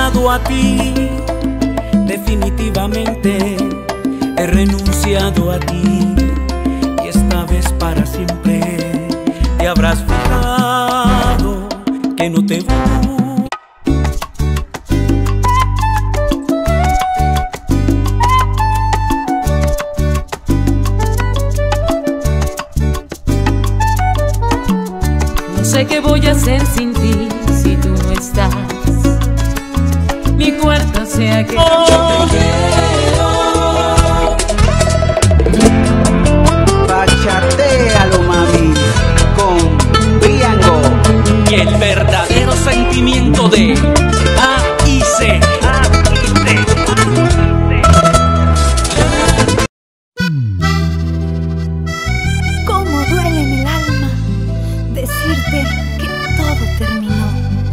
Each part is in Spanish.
renunciado a ti, definitivamente he renunciado a ti, y esta vez para siempre te habrás fijado que no te voy. No sé qué voy a hacer sin ti si tú no estás. Mi cuarto se ha quedado. Yo te quiero. Bachatealo, mami, con Briango. Y el verdadero sentimiento de A y C. Cómo duele en el alma decirte que todo terminó.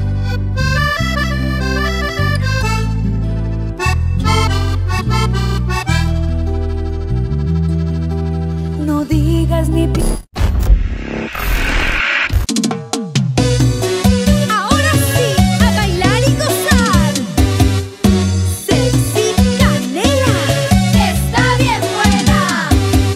No digas ni ahora sí, a bailar y gozar. Sexy Canela está bien buena.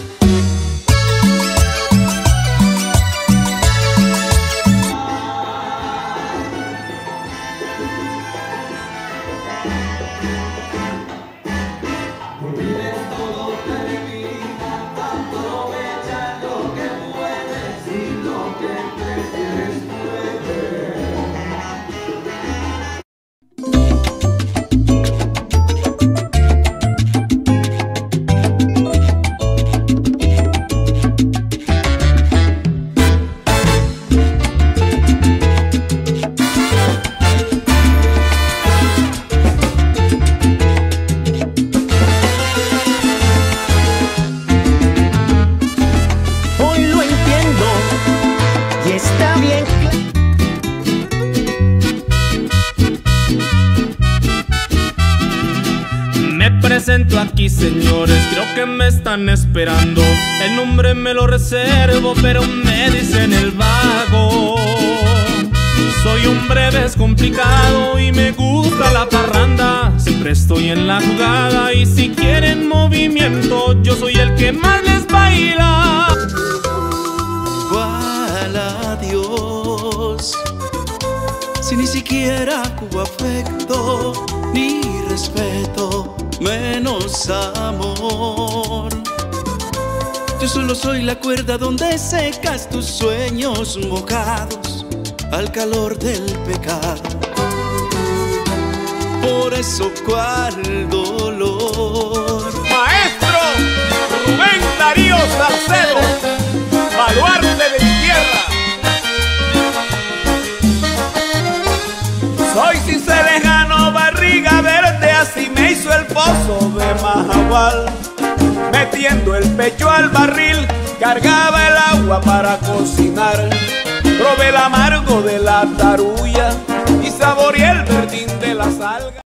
Me presento aquí, señores, creo que me están esperando. El nombre me lo reservo, pero me dicen el vago. Soy hombre descomplicado y me gusta la parranda. Siempre estoy en la jugada y si quieren movimiento, yo soy el que más les baila. ¿Cuál adiós? Si ni siquiera hubo afecto ni respeto, menos amor. Yo solo soy la cuerda donde secas tus sueños mojados al calor del pecado. Por eso cuál dolor. Maestro Rubén Darío Salcedo, baluarte de mi tierra. Soy cincelejano, barriga verde, así me hizo el pozo de Majagual. Metiendo el pecho al barril, cargaba el agua para cocinar. Probé el amargo de la tarulla y saboreé el verdín de la salga.